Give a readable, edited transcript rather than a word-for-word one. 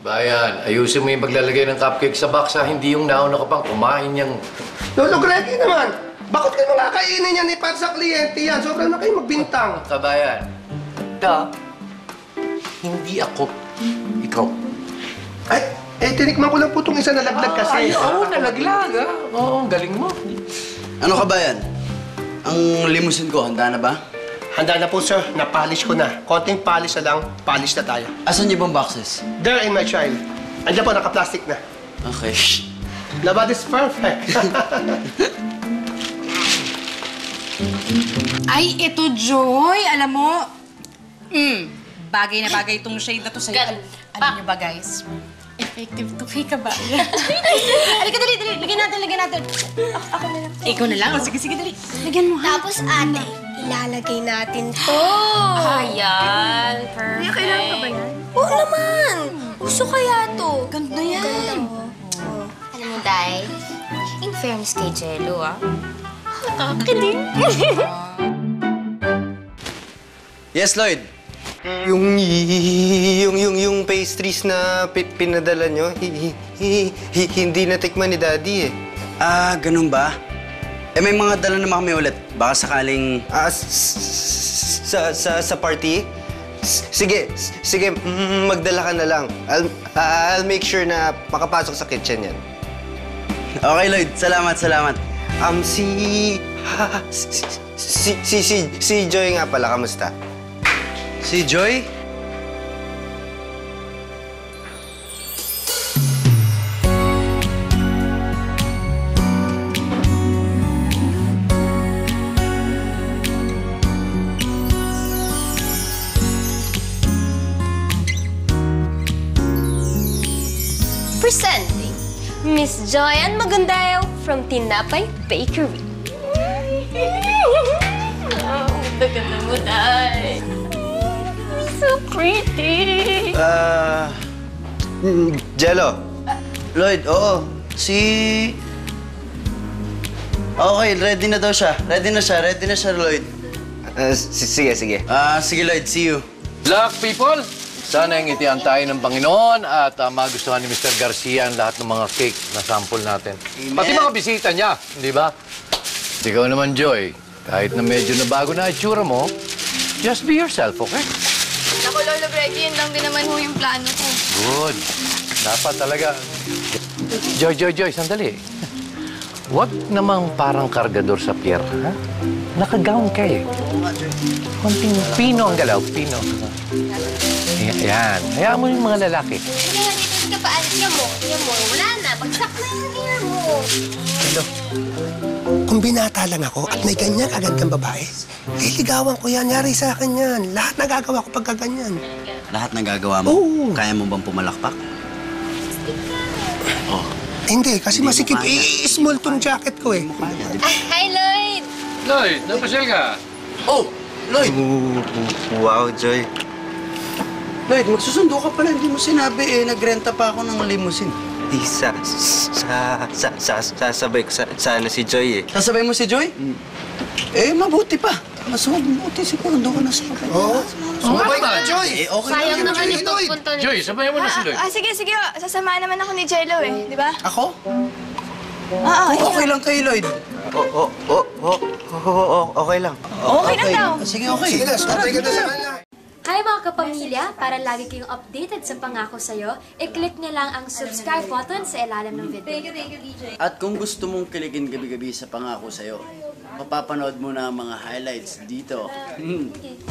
Bayan, ayusin mo yung paglalagay ng cupcake sa box, ha? Hindi yung nauna ka pang kumain niyang... Lolo Greggy naman! Bakit kayo mga kainin yan para sa kliyente yan? Sobrang na kayo magbintang. Kabayan, hindi ako ikaw. Ay, tinikman ko lang po itong isa nalaglag kasi. Oo, nalaglag, ha? Oo, galing mo. Ano Kabayan? Ang limousine ko, handa na ba? Handa na po, sir. Napolish ko na. Konting polish na lang, polish na tayo. Asan yung ibang boxes? There in my child. Andiyan po, naka-plastic na. Okay. Labad is perfect. Ay, ito, Joy. Alam mo, bagay na bagay itong shade na to sa'yo. Alam niyo ba, guys? Effective to kay Kabayan. Halika, dali. Lagyan natin. Ako na lang. Ikaw na lang? O, sige, dali. Lagyan mo, ha? Tapos, ate, ilalagay natin to. Ayan. Perfect. Kailangan pa ba yan? Oo naman. Uso kaya to. Ganda yan. Ganda mo. Alam mo, Day, in fairness kay Jello, Kidding. Yes, Lloyd. Yung pastries na pinadala nyo, hindi natikman ni Daddy eh. Ah, ganun ba? May mga dala naman kami ulit. Baka sakaling... Sa party? Sige, magdala ka na lang. I'll make sure na makapasok sa kitchen yan. Okay, Lloyd. Salamat. Si Joy nga pala, kamusta? Si Joy? Presenting, Miss Joyanne Magundayo from Tinapay Bakery. Ganda mo, Day. So pretty. Jello. Lloyd, oo. Okay, ready na siya, Lloyd. Sige. Sige, Lloyd. See you. Luck, people! Sana ingitian tayo ng Panginoon at magustuhan ni Mr. Garcia ang lahat ng mga cake na sample natin. Amen. Pati mga bisita niya, di ba? Ikaw naman, Joy. Kahit na medyo nabago na itsura mo, just be yourself, okay? Ako, Lolo Greggy, yun lang din naman ho yung plano ko. Good. Dapat talaga. Joy, sandali. Huwag namang parang kargador sa pier, ha? Nakagown ka eh. Konting pino ang galaw, pino. Ayan. Hayaan mo yung mga lalaki. Kaya dito ka pa, alis mo. Wala na, bagsak na yung hair mo. Hello. Kung binata lang ako at may ganyan agad kang babae, liligawan ko yan. Yari sa akin yan. Lahat nagagawa ko pagka ganyan. Lahat nagagawa mo? Oo. Kaya mo bang pumalakpak? Oh. Hindi, kasi masikip. Small tong jacket ko eh. Hi, Lloyd! Lloyd, napasyal ka? Oh! Lloyd! Wow, Joy. Lloyd, magsusundo ka pala. Hindi mo sinabi eh. Nagrenta pa ako ng limousine. Sasabay ko sana si Joy eh. Sasabay mo si Joy? Eh, mabuti pa. Mas mabuti siguro. Doon ka na sa kapatid. Oo. Sumabay ka na, Joy! Eh, okay Sayang lang. naman yung pagpunta ni... Joy, sabayan mo na si Lloyd. Sige. Sasamahan naman ako ni Jello eh, di ba? Ako? Oo. Okay lang kay Lloyd. Okay lang. Okay lang daw. Sige, okay. Sige na, sumabay ka na sa kanya. Hi mga kapamilya! Para lagi kayong updated sa Pangako Sa'yo, i-click niyo lang ang subscribe button sa ilalim ng video. Thank you, DJ. At kung gusto mong kiligin gabi-gabi sa Pangako Sa'yo, mapapanood mo na ang mga highlights dito.